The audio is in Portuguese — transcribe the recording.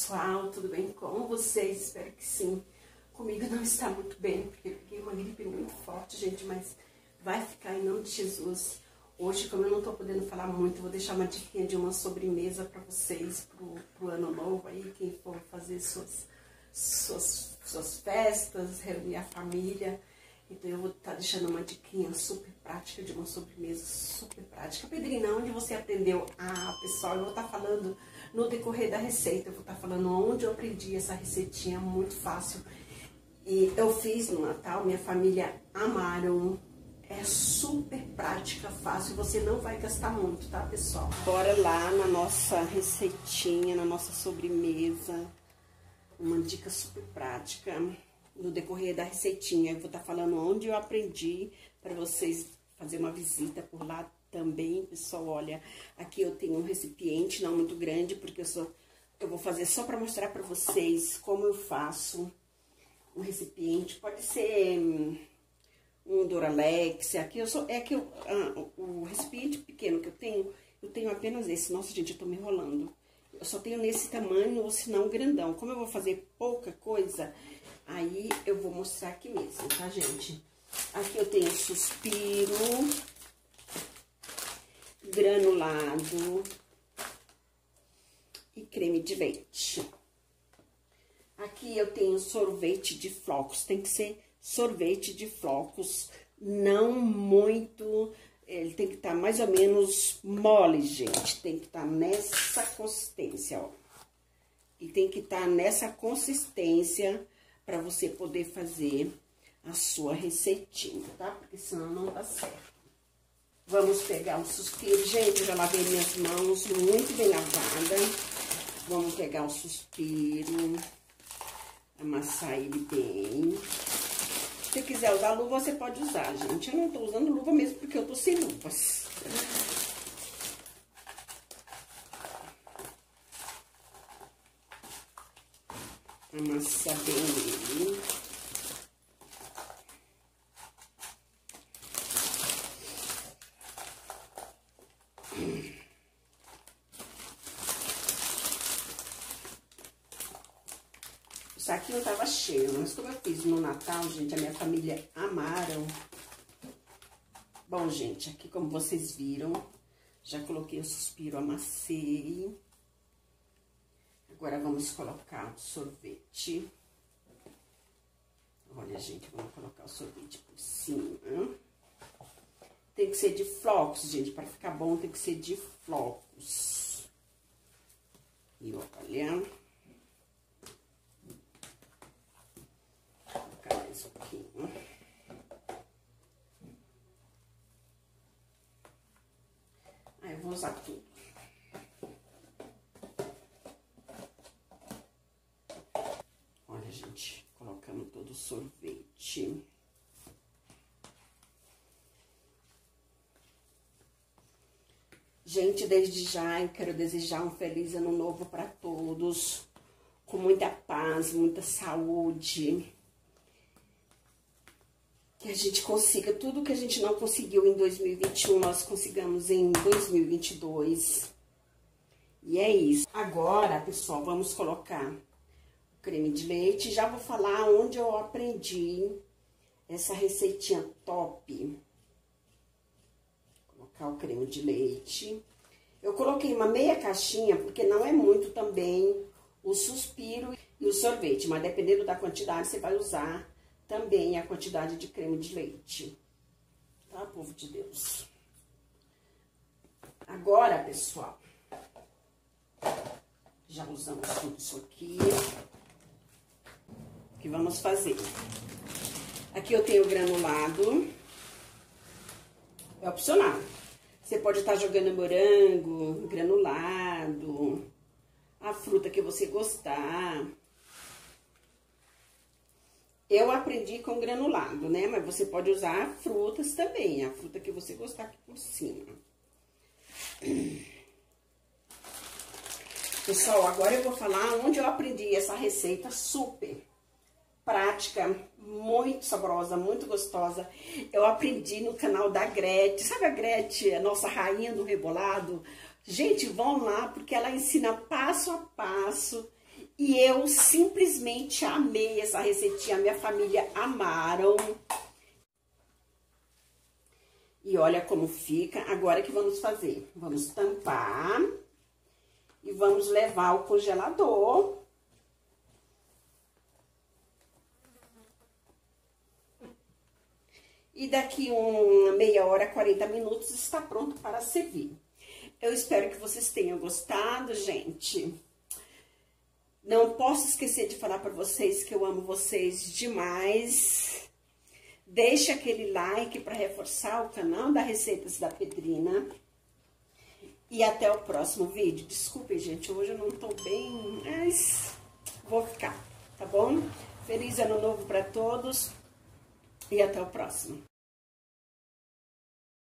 pessoal, tudo bem com vocês? Espero que sim. Comigo não está muito bem, porque eu peguei uma gripe muito forte, gente, mas vai ficar em nome de Jesus. Hoje, como eu não tô podendo falar muito, vou deixar uma diquinha de uma sobremesa para vocês, pro ano novo aí, quem for fazer suas festas, reunir a família. Então eu vou estar deixando uma diquinha super prática de uma sobremesa super prática. Pedrina, onde você aprendeu? Ah, pessoal, eu vou estar falando no decorrer da receita. Eu vou estar falando onde eu aprendi essa receitinha muito fácil. E eu fiz no Natal, minha família amaram. É super prática, fácil, você não vai gastar muito, tá, pessoal? Bora lá na nossa receitinha, na nossa sobremesa. Uma dica super prática. No decorrer da receitinha, eu vou estar falando onde eu aprendi, para vocês fazer uma visita por lá também, pessoal. Olha, aqui eu tenho um recipiente, não muito grande, porque eu vou fazer só para mostrar para vocês como eu faço um recipiente. Pode ser um Duralex, aqui o recipiente pequeno que eu tenho apenas esse. Nossa, gente, eu tô me enrolando. Eu só tenho nesse tamanho, ou se não grandão. Como eu vou fazer pouca coisa, aí eu vou mostrar aqui mesmo, tá, gente? Aqui eu tenho suspiro, granulado e creme de leite. Aqui eu tenho sorvete de flocos, tem que ser sorvete de flocos, não muito, ele tem que estar mais ou menos mole, gente, tem que estar nessa consistência, ó. E tem que estar nessa consistência para você poder fazer a sua receitinha, tá? Porque senão não dá certo. Vamos pegar o suspiro. Gente, eu já lavei minhas mãos muito bem lavadas. Vamos pegar o suspiro, amassar ele bem. Se você quiser usar luva, você pode usar, gente. Eu não tô usando luva mesmo porque eu tô sem luvas. Amassar bem ele. O saquinho tava cheio, mas como eu fiz no Natal, gente, a minha família amaram. Bom, gente, aqui como vocês viram, já coloquei o suspiro, amassei. Agora, vamos colocar o sorvete. Olha, gente, vamos colocar o sorvete por cima. Tem que ser de flocos, gente. Para ficar bom, tem que ser de flocos. E olha. Vou colocar mais um pouquinho. Aí, eu vou usar tudo. Olha, gente, colocando todo o sorvete. Gente, desde já eu quero desejar um feliz ano novo para todos, com muita paz, muita saúde. Que a gente consiga tudo que a gente não conseguiu em 2021, nós consigamos em 2022. E é isso. Agora, pessoal, vamos colocar creme de leite. Já vou falar onde eu aprendi essa receitinha top. Vou colocar o creme de leite. Eu coloquei uma meia caixinha, porque não é muito também o suspiro e o sorvete. Mas dependendo da quantidade, você vai usar também a quantidade de creme de leite. Tá, povo de Deus? Agora, pessoal, já usamos tudo isso aqui. O que vamos fazer? Aqui eu tenho granulado. É opcional. Você pode estar jogando morango, granulado, a fruta que você gostar. Eu aprendi com granulado, né? Mas você pode usar frutas também, a fruta que você gostar aqui por cima. Pessoal, agora eu vou falar onde eu aprendi essa receita super prática, muito saborosa, muito gostosa. Eu aprendi no canal da Gretchen. Sabe a Gretchen, a nossa rainha do rebolado? Gente, vão lá, porque ela ensina passo a passo E eu simplesmente amei essa receitinha, a minha família amaram. E olha como fica. Agora que vamos fazer? Vamos tampar e vamos levar ao congelador. E daqui uma meia hora, 40 minutos, está pronto para servir. Eu espero que vocês tenham gostado, gente. Não posso esquecer de falar para vocês que eu amo vocês demais. Deixe aquele like para reforçar o canal da Receitas da Pedrina. E até o próximo vídeo. Desculpem, gente, hoje eu não tô bem, mas vou ficar, tá bom? Feliz Ano Novo para todos e até o próximo.